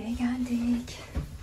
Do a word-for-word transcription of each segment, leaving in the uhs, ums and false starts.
nereye geldik?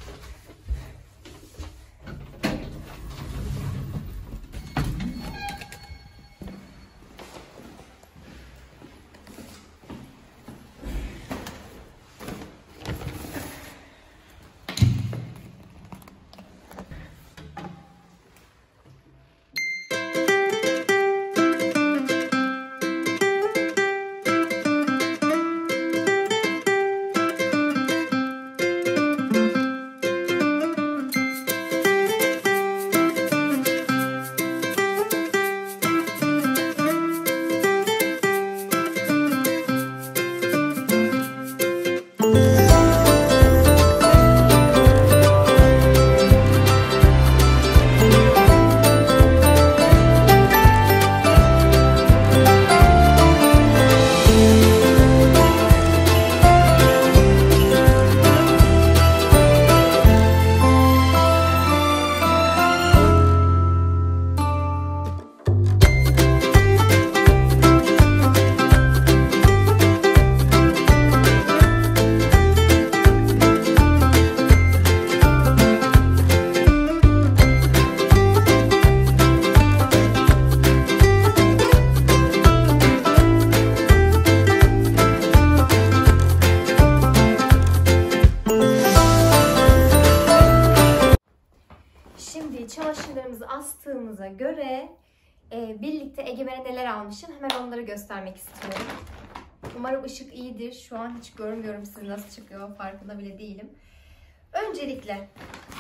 Çamaşırlarımızı astığımıza göre e, birlikte Egemen'e neler almışım hemen onları göstermek istiyorum. Umarım ışık iyidir. Şu an hiç görmüyorum siz nasıl çıkıyor, farkında bile değilim. Öncelikle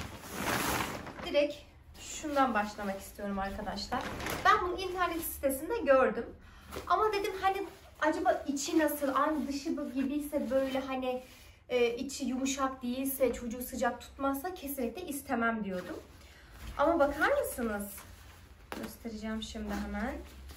direkt şundan başlamak istiyorum arkadaşlar. Ben bunu internet sitesinde gördüm. Ama dedim hani acaba içi nasıl, aynı dışı gibiyse böyle hani e, içi yumuşak değilse, çocuğu sıcak tutmazsa kesinlikle istemem diyordum. Ama bakar mısınız? Göstereceğim şimdi hemen.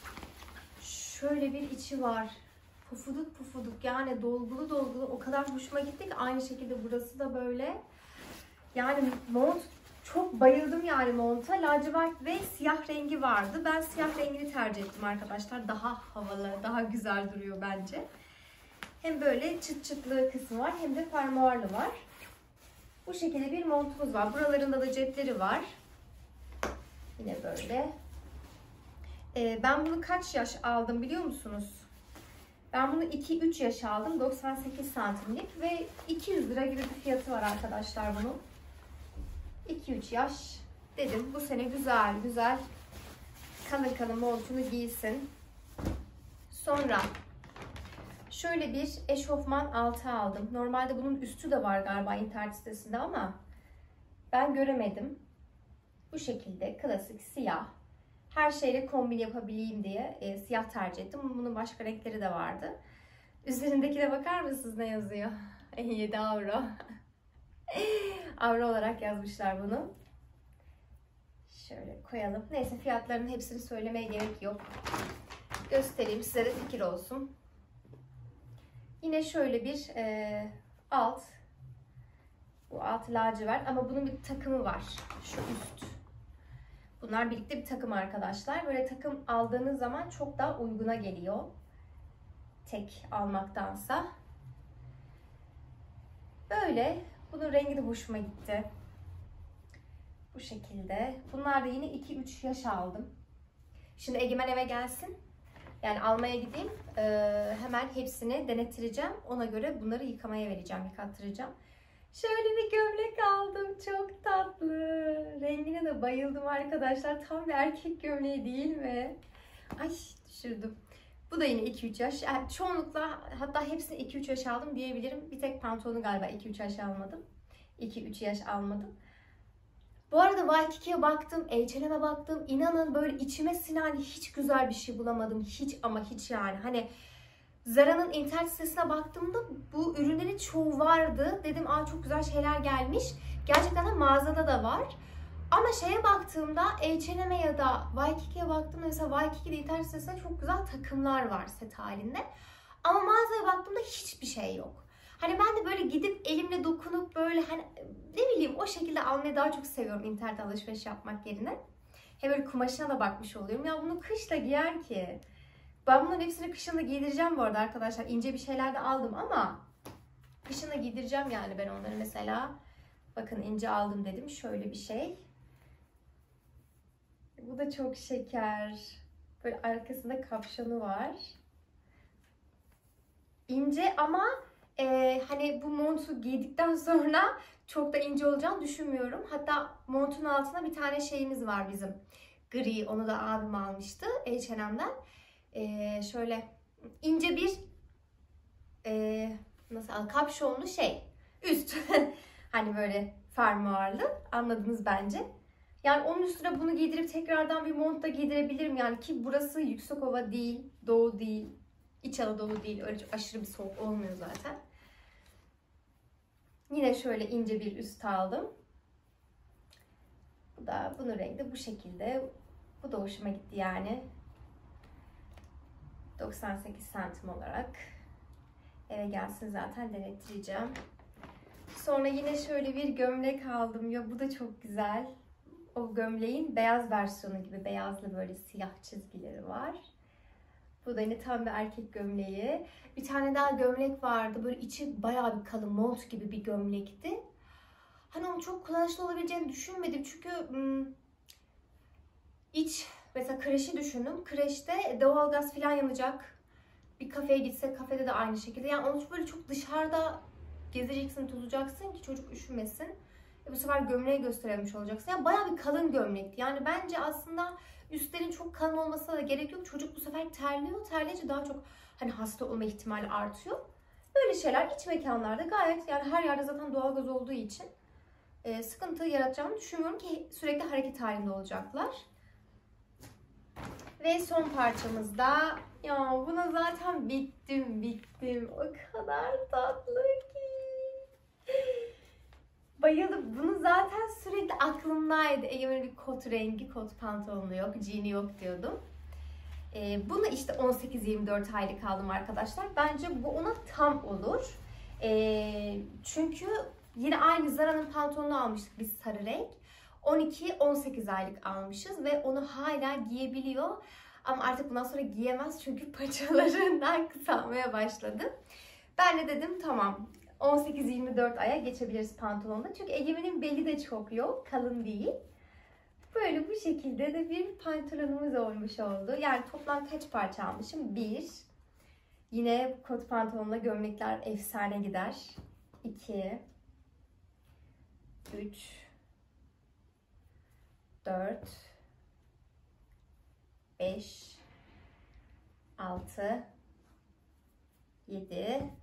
Şöyle bir içi var. Pufuduk pufuduk, yani dolgulu dolgulu, o kadar hoşuma gitti ki aynı şekilde burası da böyle. Yani mont, çok bayıldım yani monta. Lacivert ve siyah rengi vardı. Ben siyah rengini tercih ettim arkadaşlar. Daha havalı, daha güzel duruyor bence. Hem böyle çıt çıtlı kısmı var hem de fermuarlı var. Bu şekilde bir montumuz var. Buralarında da cepleri var. Yine böyle. Ee, ben bunu kaç yaş aldım biliyor musunuz? Ben bunu iki üç yaş aldım. doksan sekiz santimlik ve iki yüz lira gibi bir fiyatı var arkadaşlar bunun. iki üç yaş dedim. Bu sene güzel güzel kalın kalın montunu giysin. Sonra şöyle bir eşofman altı aldım. Normalde bunun üstü de var galiba internet sitesinde ama ben göremedim. Bu şekilde klasik siyah. Her şeyle kombin yapabileyim diye e, siyah tercih ettim. Bunun başka renkleri de vardı. Üzerindekine bakar mısınız ne yazıyor? yedi avro. Avro olarak yazmışlar bunu. Şöyle koyalım. Neyse, fiyatlarının hepsini söylemeye gerek yok. Göstereyim size de fikir olsun. Yine şöyle bir e, alt. Bu alt lacivert ama bunun bir takımı var. Şu üst. Bunlar birlikte bir takım arkadaşlar. Böyle takım aldığınız zaman çok daha uyguna geliyor. Tek almaktansa. Böyle. Bunun rengi de hoşuma gitti. Bu şekilde. Bunlar da yine iki üç yaş aldım. Şimdi Egemen eve gelsin. Yani almaya gideyim. Ee, hemen hepsini denettireceğim. Ona göre bunları yıkamaya vereceğim, yıkattıracağım. Şöyle bir gömlek aldım. Çok tatlı. Rengine de bayıldım arkadaşlar. Tam bir erkek gömleği değil mi? Ay, düşürdüm. Bu da yine iki üç yaş. Yani çoğunlukla, hatta hepsini iki üç yaş aldım diyebilirim. Bir tek pantolonu galiba iki üç yaş almadım. iki üç yaş almadım. Bu arada Waikiki'ye baktım, H and M'e baktım. İnanın böyle içime sinen hiç güzel bir şey bulamadım. Hiç ama hiç yani. Hani Zara'nın internet sitesine baktığımda bu ürünlerin çoğu vardı. Dedim aa çok güzel şeyler gelmiş. Gerçekten de mağazada da var. Ama şeye baktığımda H and M'e ya da Waikiki'ye baktığımda mesela Waikiki'de internet sitesinde çok güzel takımlar var set halinde. Ama mağazaya baktığımda hiçbir şey yok. Hani ben de böyle gidip elimle dokunup böyle hani ne bileyim o şekilde almayı daha çok seviyorum internet alışveriş yapmak yerine. Hem böyle kumaşına da bakmış oluyorum. Ya bunu kışla giyer ki. Ben bunların hepsini kışın da giydireceğim bu arada arkadaşlar. İnce bir şeyler de aldım ama Kışın da giydireceğim yani ben onları mesela. Bakın ince aldım dedim. Şöyle bir şey. Bu da çok şeker. Böyle arkasında kapşonu var. İnce ama e, hani bu montu giydikten sonra çok da ince olacağını düşünmüyorum. Hatta montun altına bir tane şeyimiz var bizim. Gri. Onu da abim almıştı H and M'den. E, şöyle ince bir e, nasıl kapşonlu şey. Üst. Hani böyle fermuarlı. Anladınız bence. Yani onun üstüne bunu giydirip tekrardan bir mont da giydirebilirim yani ki burası Yüksekova değil, Doğu değil, İç Anadolu değil. Öyle çok aşırı bir soğuk olmuyor zaten. Yine şöyle ince bir üst aldım. Bu da bunun rengi de bu şekilde. Bu da hoşuma gitti yani. doksan sekiz santim olarak. Eve gelsin zaten denettireceğim. Sonra yine şöyle bir gömlek aldım. Ya bu da çok güzel. O gömleğin beyaz versiyonu gibi. Beyazlı böyle siyah çizgileri var. Bu da yine tam bir erkek gömleği. Bir tane daha gömlek vardı. Böyle içi bayağı bir kalın mont gibi bir gömlekti. Hani onun çok kullanışlı olabileceğini düşünmedim. Çünkü ım, iç mesela kreşi düşündüm. Kreşte doğalgaz falan yanacak. Bir kafeye gitsek kafede de aynı şekilde. Yani onu böyle çok dışarıda gezeceksin, tutacaksın ki çocuk üşümesin. E bu sefer gömleği gösterememiş olacaksın. Yani bayağı bir kalın gömlekti. Yani bence aslında üstlerin çok kalın olmasına da gerek yok. Çocuk bu sefer terliyor. Terleyince daha çok hani hasta olma ihtimali artıyor. Böyle şeyler iç mekanlarda gayet yani her yerde zaten doğalgaz olduğu için e, sıkıntı yaratacağını düşünmüyorum ki sürekli hareket halinde olacaklar. Ve son parçamızda ya buna zaten bittim bittim. O kadar tatlı ki. Bayıldım. Bunu zaten sürekli aklımdaydı. Egemen'in bir kot rengi, kot pantolonu yok, jean'i yok diyordum. Ee, bunu işte on sekiz yirmi dört aylık aldım arkadaşlar. Bence bu ona tam olur. Ee, çünkü yine aynı Zara'nın pantolonunu almıştık biz sarı renk. on iki on sekiz aylık almışız ve onu hala giyebiliyor. Ama artık bundan sonra giyemez çünkü paçalarından kısalmaya başladı. Ben de dedim tamam. on sekiz yirmi dört aya geçebiliriz pantolonla. Çünkü Egemen'in beli de çok yok. Kalın değil. Böyle bu şekilde de bir pantolonumuz olmuş oldu. Yani toplam kaç parça almışım? Bir. Yine kot pantolonla gömlekler efsane gider. İki. Üç. Dört. Beş. Altı. Yedi.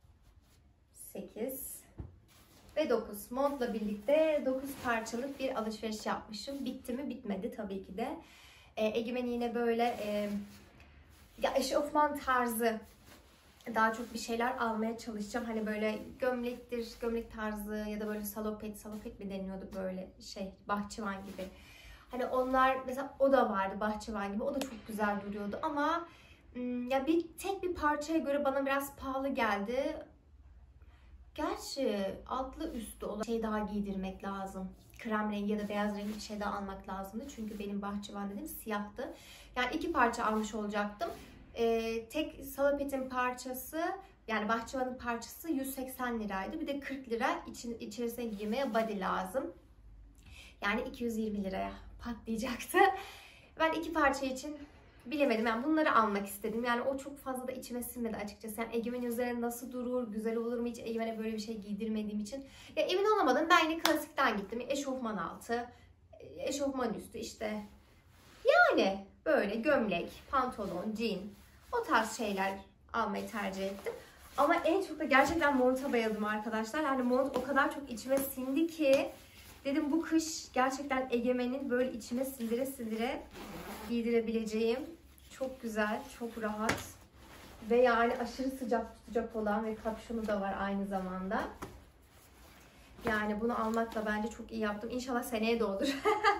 sekiz ve dokuz. Montla birlikte dokuz parçalık bir alışveriş yapmışım. Bitti mi? Bitmedi tabii ki de. E, Egemen yine böyle e, ya eşofman tarzı daha çok bir şeyler almaya çalışacağım. Hani böyle gömlektir, gömlek tarzı ya da böyle salopet, salopet mi deniyordu böyle şey, bahçıvan gibi. Hani onlar mesela o da vardı bahçıvan gibi. O da çok güzel duruyordu ama ya bir tek bir parçaya göre bana biraz pahalı geldi. Gerçi altlı üstlü olan şey daha giydirmek lazım. Krem rengi ya da beyaz rengi bir şey daha almak lazımdı. Çünkü benim bahçıvan dediğim siyahtı. Yani iki parça almış olacaktım. Ee, tek salapetin parçası yani bahçıvanın parçası yüz seksen liraydı. Bir de kırk lira için, içerisine giymeye body lazım. Yani iki yüz yirmi liraya patlayacaktı. Ben iki parça için bilemedim. Yani bunları almak istedim. Yani o çok fazla da içime sinmedi açıkçası. Yani Egemen'in üzerine nasıl durur, güzel olur mu hiç Egemen'e böyle bir şey giydirmediğim için. Ya emin olamadım. Ben yine klasikten gittim. Eşofman altı, eşofman üstü işte. Yani böyle gömlek, pantolon, jean o tarz şeyler almayı tercih ettim. Ama en çok da gerçekten monta bayıldım arkadaşlar. Yani mont o kadar çok içime sindi ki dedim bu kış gerçekten Egemen'in böyle içime sindire sindire giydirebileceğim çok güzel, çok rahat ve yani aşırı sıcak tutacak olan ve kapşonu da var aynı zamanda. Yani bunu almakla bence çok iyi yaptım. İnşallah seneye de olur.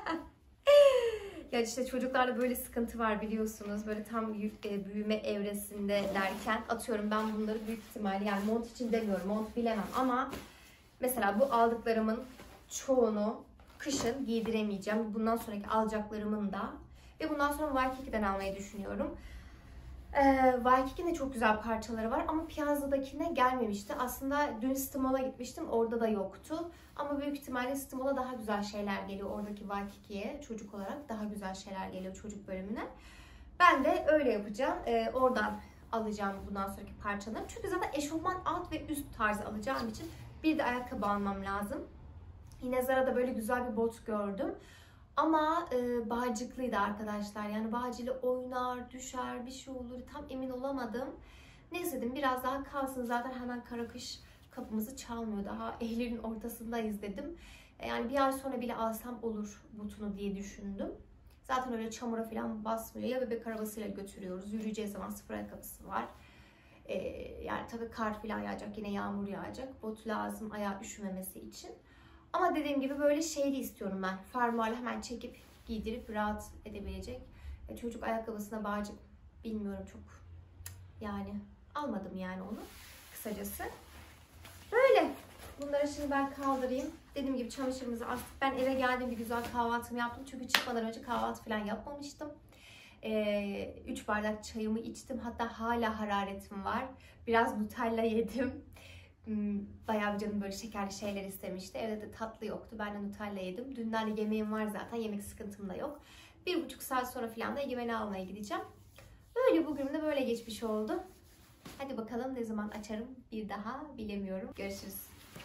Ya işte çocuklarda böyle sıkıntı var biliyorsunuz. Böyle tam büyüme evresinde derken atıyorum ben bunları büyük ihtimalle yani mont için demiyorum. Mont bilemem ama mesela bu aldıklarımın çoğunu kışın giydiremeyeceğim. Bundan sonraki alacaklarımın da ve bundan sonra Waikiki'den almayı düşünüyorum. Ee, Waikiki'nin de çok güzel parçaları var ama Piazza'dakine gelmemişti. Aslında dün Stimol'a gitmiştim, orada da yoktu. Ama büyük ihtimalle Stimol'a daha güzel şeyler geliyor. Oradaki Waikiki'ye çocuk olarak daha güzel şeyler geliyor çocuk bölümüne. Ben de öyle yapacağım. Ee, oradan alacağım bundan sonraki parçaları. Çünkü zaten eşofman alt ve üst tarzı alacağım için bir de ayakkabı almam lazım. Yine Zara'da böyle güzel bir bot gördüm. Ama e, bağcıklıydı arkadaşlar. Yani bağcıyla oynar, düşer, bir şey olur. Tam emin olamadım. Neyse dedim biraz daha kalsın. Zaten hemen kara kış kapımızı çalmıyor. Daha Eylül'ün ortasındayız dedim. Yani bir ay sonra bile alsam olur botunu diye düşündüm. Zaten öyle çamura falan basmıyor. Ya bebek arabasıyla götürüyoruz. Yürüyeceğiz zaman sıfır ayakkabısı var. Ee, yani tabii kar falan yağacak. Yine yağmur yağacak. Bot lazım ayağı üşümemesi için. Ama dediğim gibi böyle şeyli istiyorum ben. Fermuarla hemen çekip giydirip rahat edebilecek. E, çocuk ayakkabısına bağcık bilmiyorum çok. Yani almadım yani onu kısacası. Böyle. Bunları şimdi ben kaldırayım. Dediğim gibi çamaşırımızı astık. Ben eve geldiğimde güzel kahvaltımı yaptım. Çünkü çıkmadan önce kahvaltı falan yapmamıştım. üç bardak çayımı içtim. Hatta hala hararetim var. Biraz Nutella yedim. Bayağı bir canım böyle şekerli şeyler istemişti. Evde de tatlı yoktu. Ben de Nutella yedim. Dünden de yemeğim var zaten. Yemek sıkıntım da yok. Bir buçuk saat sonra falan da Egemen'i almaya gideceğim. Böyle bugün de böyle geçmiş oldu. Hadi bakalım ne zaman açarım bir daha bilemiyorum. Görüşürüz.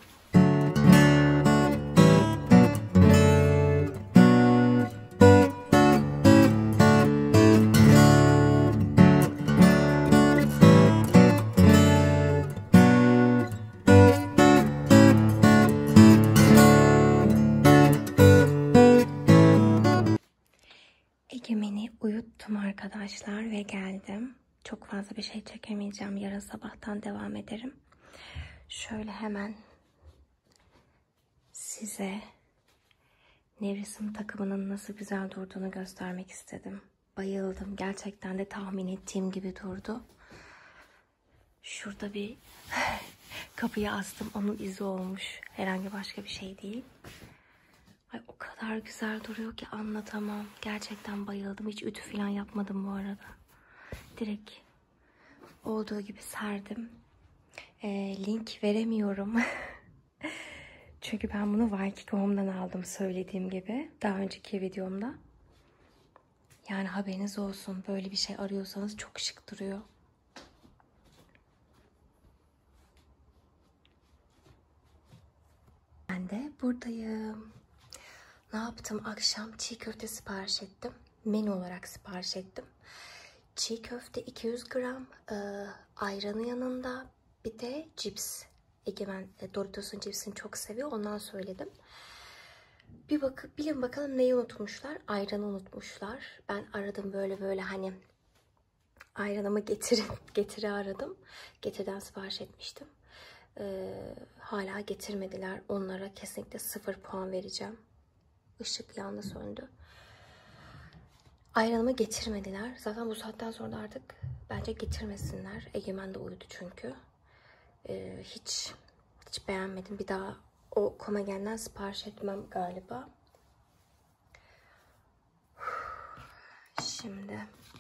Egemen'i uyuttum arkadaşlar ve geldim. Çok fazla bir şey çekemeyeceğim. Yarın sabahtan devam ederim. Şöyle hemen size Nevresim takımının nasıl güzel durduğunu göstermek istedim. Bayıldım. Gerçekten de tahmin ettiğim gibi durdu. Şurada bir kapıya astım. Onun izi olmuş. Herhangi başka bir şey değil. Ay, o kadar güzel duruyor ki anlatamam. Gerçekten bayıldım. Hiç ütü falan yapmadım bu arada. Direkt olduğu gibi serdim. Ee, link veremiyorum. Çünkü ben bunu Waikiki Home'dan aldım söylediğim gibi. Daha önceki videomda. Yani haberiniz olsun. Böyle bir şey arıyorsanız çok şık duruyor. Ben de buradayım. Ne yaptım? Akşam çiğ köfte sipariş ettim. Menü olarak sipariş ettim. Çiğ köfte iki yüz gram, e, ayranı yanında, bir de cips. Egemen e, Doritos'un cipsini çok seviyor. Ondan söyledim. Bir bakıp bilin bakalım neyi unutmuşlar? Ayranı unutmuşlar. Ben aradım böyle böyle hani ayranımı getirin, getiri aradım. Getirden sipariş etmiştim. E, hala getirmediler. Onlara kesinlikle sıfır puan vereceğim. Işık yandı söndü. Ayranımı getirmediler. Zaten bu saatten sonra da artık bence getirmesinler. Egemen de uyudu çünkü. Ee, hiç hiç beğenmedim. Bir daha o Komagen'den sipariş etmem galiba. Şimdi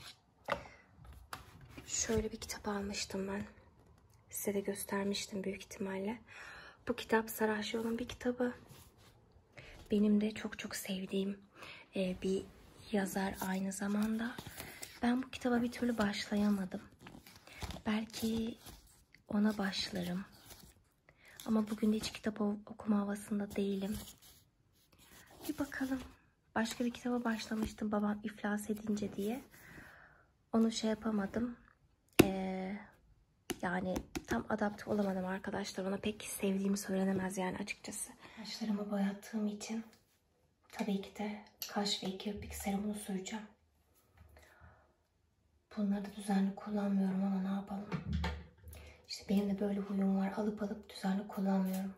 şöyle bir kitap almıştım ben. Size de göstermiştim büyük ihtimalle. Bu kitap Sarajevo'nun bir kitabı. Benim de çok çok sevdiğim e, bir yazar aynı zamanda. Ben bu kitaba bir türlü başlayamadım. Belki ona başlarım. Ama bugün de hiç kitap okuma havasında değilim. Bir bakalım. Başka bir kitaba başlamıştım babam iflas edince diye. Onu şey yapamadım. Ee, yani tam adapte olamadım arkadaşlar. Ona pek sevdiğimi söylenemez yani açıkçası. Kaşlarımı boyattığım için tabii ki de kaş ve kirpik serumunu süreceğim. Bunları da düzenli kullanmıyorum ama ne yapalım. İşte benim de böyle huyum var. Alıp alıp düzenli kullanmıyorum.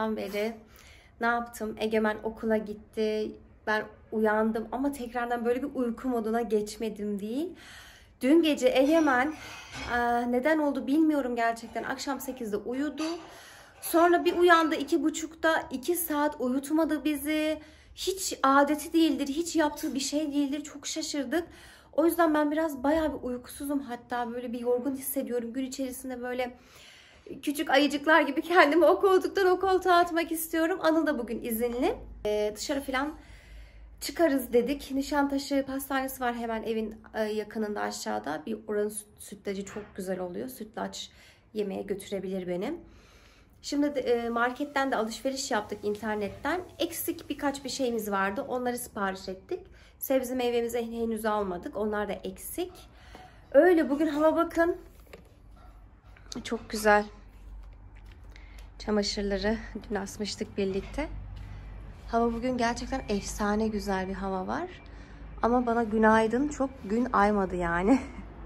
sabahtan beri ne yaptım? Egemen okula gitti. Ben uyandım ama tekrardan böyle bir uyku moduna geçmedim değil. Dün gece Egemen neden oldu bilmiyorum gerçekten. Akşam sekizde uyudu. Sonra bir uyandı iki buçukta, iki saat uyutmadı bizi. Hiç adeti değildir, hiç yaptığı bir şey değildir. Çok şaşırdık. O yüzden ben biraz bayağı bir uykusuzum. Hatta böyle bir yorgun hissediyorum. Gün içerisinde böyle küçük ayıcıklar gibi kendimi o koltuktan o koltuğa atmak istiyorum. Anıl da bugün izinli. Ee, dışarı falan çıkarız dedik. Nişantaşı pastanesi var hemen evin yakınında aşağıda. Bir oranın sütlacı çok güzel oluyor. Sütlaç yemeye götürebilir beni. Şimdi de marketten de alışveriş yaptık internetten. Eksik birkaç bir şeyimiz vardı. Onları sipariş ettik. Sebze meyvemizi henüz almadık. Onlar da eksik. Öyle bugün hava bakın. Çok güzel. Çamaşırları dün asmıştık birlikte. Hava bugün gerçekten efsane güzel bir hava var. Ama bana günaydın çok gün aymadı yani.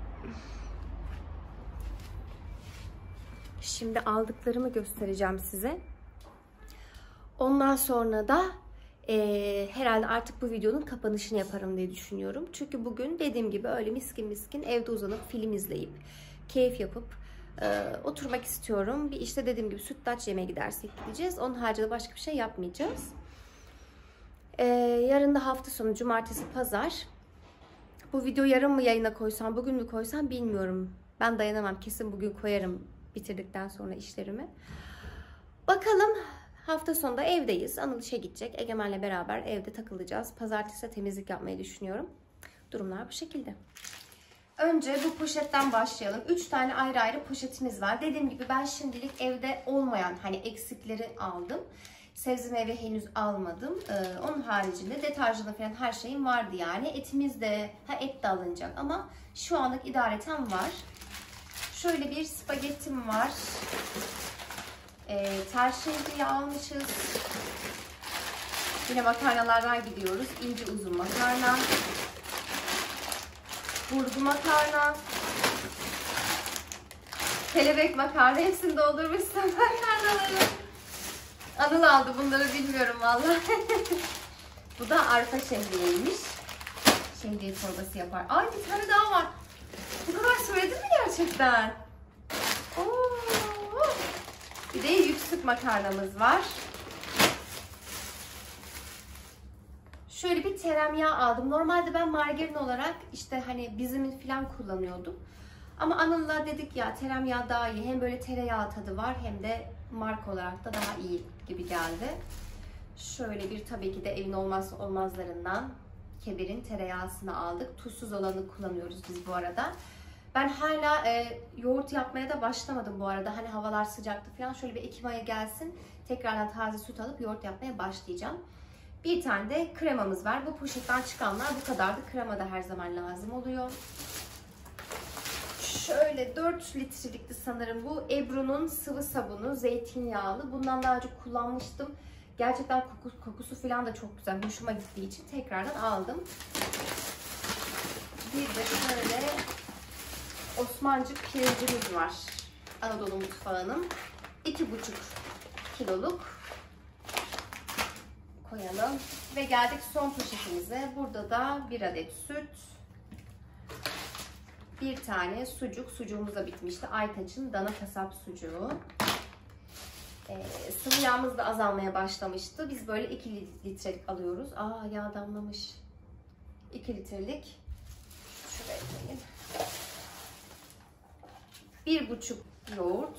Şimdi aldıklarımı göstereceğim size. Ondan sonra da e, herhalde artık bu videonun kapanışını yaparım diye düşünüyorum. Çünkü bugün dediğim gibi öyle miskin miskin evde uzanıp film izleyip keyif yapıp e, oturmak istiyorum. Bir işte dediğim gibi sütlaç yemeye gidersek gideceğiz. Onun haricinde başka bir şey yapmayacağız. E, yarın da hafta sonu cumartesi pazar. Bu video yarın mı yayına koysam bugün mü koysam bilmiyorum. Ben dayanamam, kesin bugün koyarım bitirdikten sonra işlerimi. Bakalım, hafta sonunda evdeyiz. Anıl işe gidecek. Egemen'le beraber evde takılacağız. Pazartesi de temizlik yapmayı düşünüyorum. Durumlar bu şekilde. Önce bu poşetten başlayalım. üç tane ayrı ayrı poşetimiz var. Dediğim gibi ben şimdilik evde olmayan hani eksikleri aldım. Sebze meyve henüz almadım. Ee, onun haricinde deterjanı falan her şeyim vardı yani. Etimiz de, ha et de alınacak ama şu anlık idareten var. Şöyle bir spagettim var. E, terşehli almışız. Yine makarnalardan gidiyoruz. İnce uzun makarna. Burgu makarna. Kelebek makarna. Hepsini doldurmuşsun makarnaları. Anıl aldı bunları, bilmiyorum vallahi. Bu da arpa şehriyeymiş. Şehriye çorbası yapar. Ay bir tane daha var. Bu kadar söyledin mi gerçekten? Oo. Bir de yüksek makarnamız var. Şöyle bir tereyağı aldım. Normalde ben margarin olarak işte hani bizimin falan kullanıyordum. Ama Anıl'la dedik ya tereyağı daha iyi. Hem böyle tereyağı tadı var hem de marka olarak da daha iyi gibi geldi. Şöyle bir tabii ki de evin olmazsa olmazlarından Kebir'in tereyağısını aldık. Tuzsuz olanı kullanıyoruz biz bu arada. Ben hala e, yoğurt yapmaya da başlamadım bu arada. Hani havalar sıcaktı falan. Şöyle bir Ekim ayı gelsin. Tekrardan taze süt alıp yoğurt yapmaya başlayacağım. Bir tane de kremamız var. Bu poşetten çıkanlar bu kadardı. Krema da her zaman lazım oluyor. Şöyle dört litrelikti sanırım bu. Ebru'nun sıvı sabunu. Zeytinyağlı. Bundan daha önce kullanmıştım. Gerçekten kokusu, kokusu falan da çok güzel. Hoşuma gittiği için tekrardan aldım. Bir de şöyle Osmancık pirincimiz var. Anadolu mutfağının. iki buçuk kiloluk koyalım. Ve geldik son poşetimize. Burada da bir adet süt. Bir tane sucuk. Sucuğumuz da bitmişti. Aytaç'ın dana kasap sucuğu. Ee, sıvı yağımız da azalmaya başlamıştı. Biz böyle iki litrelik alıyoruz. Aa yağ damlamış. iki litrelik. Şuraya koyayım. Bir buçuk yoğurt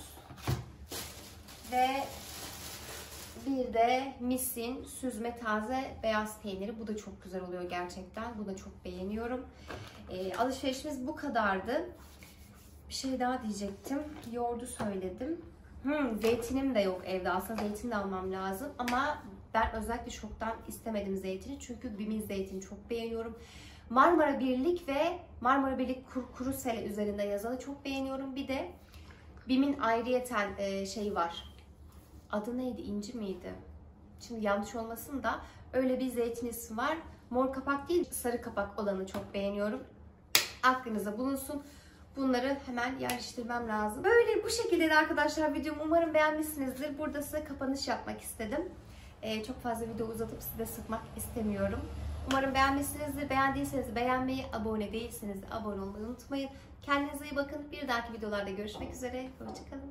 ve bir de Mis'in süzme taze beyaz peyniri. Bu da çok güzel oluyor gerçekten. Bunu da çok beğeniyorum. E, alışverişimiz bu kadardı. Bir şey daha diyecektim. Yoğurdu söyledim. Hmm, zeytinim de yok evde. Aslında zeytin de almam lazım. Ama ben özellikle şoktan istemedim zeytini. Çünkü Bim'in zeytini çok beğeniyorum. Marmara Birlik ve Marmara Birlik Kur, Kuru Sele üzerinde yazanı çok beğeniyorum. Bir de Bim'in ayrıyeten e, şeyi var. Adı neydi? İnci miydi? Şimdi yanlış olmasın da öyle bir zeytin ismi var. Mor kapak değil, sarı kapak olanı çok beğeniyorum. Aklınızda bulunsun. bunları hemen yerleştirmem lazım. Böyle bu şekilde de arkadaşlar videomu umarım beğenmişsinizdir. Burada size kapanış yapmak istedim. Ee, çok fazla video uzatıp size sıkmak istemiyorum. Umarım beğenmişsinizdir. Beğendiyseniz beğenmeyi, abone değilseniz de abone olmayı unutmayın. Kendinize iyi bakın. Bir dahaki videolarda görüşmek üzere. Hoşçakalın.